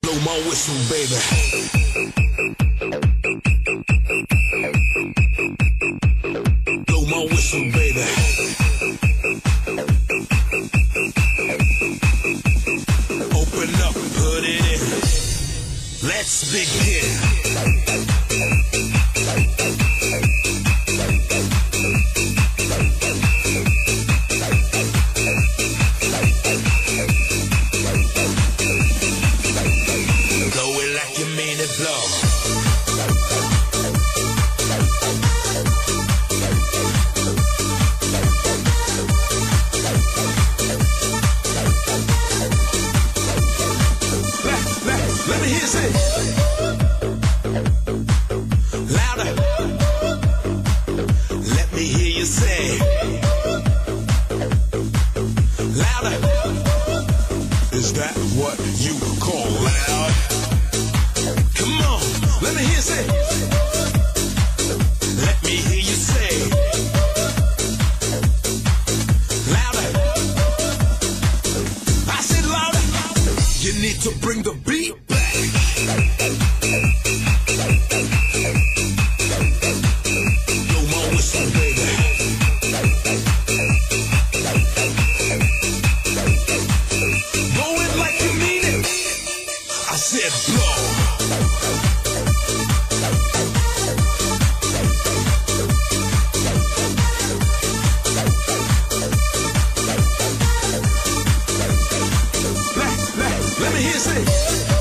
Blow my whistle, baby. Blow my whistle, baby. Open up, put it in. Let's begin. Let me hear you say louder. Let me hear you say louder. Is that what you call loud? Come on, let me hear you say. Let me hear you say louder. I said louder. You need to bring the beat back. Blow my whistle, baby. Blow it like you mean it. I said blow. Let me hear you say